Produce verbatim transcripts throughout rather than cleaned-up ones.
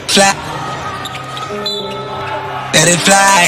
fly. Let it fly.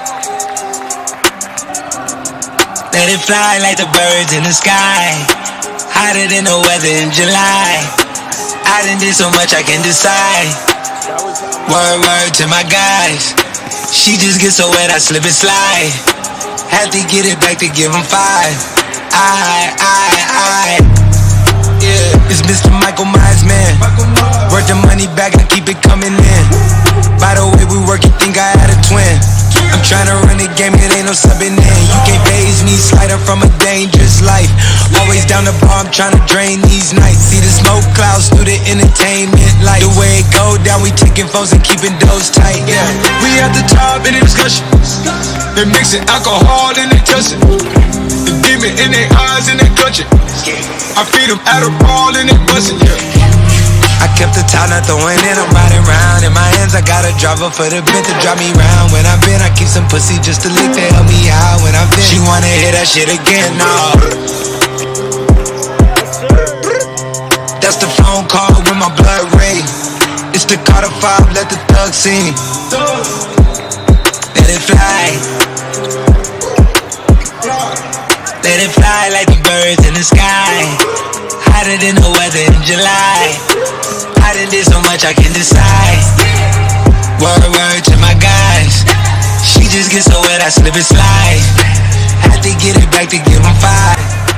Let it fly like the birds in the sky. Hotter than the weather in July. I done did so much I can decide. Word, word to my guys. She just gets so wet I slip and slide. Had to get it back to give them five. I, I, I Yeah, it's Mister Michael Myers, man. Worth the money back and keep it coming in. By the way we work, you think I had a twin. I'm tryna run the game, it ain't no subbing in. You can't phase me, slider from a dangerous life. Always down the bar, I'm tryna drain these nights. See the smoke clouds through the entertainment light. The way it go down, we taking phones and keeping those tight. Yeah, we at the top in the discussion. They mixing alcohol and they touching. The demon in their eyes and they clutching. I feed them Adderall and they bustin', yeah. I kept the top, not throwing it, I'm riding round. In my hands, I got a driver for the bent to drive me round. When I've been, I keep some pussy just to lick to help me out. When I've been, she wanna hear that shit again, no. That's the phone call with my blood ring. It's the Carter five, let the thug sing. Let it fly. Let it fly like the birds in the sky. Hotter than the weather in July. I done did so much I can decide. Word, word to my guys. She just gets so wet I slip and slide. Had to get it back to give them five.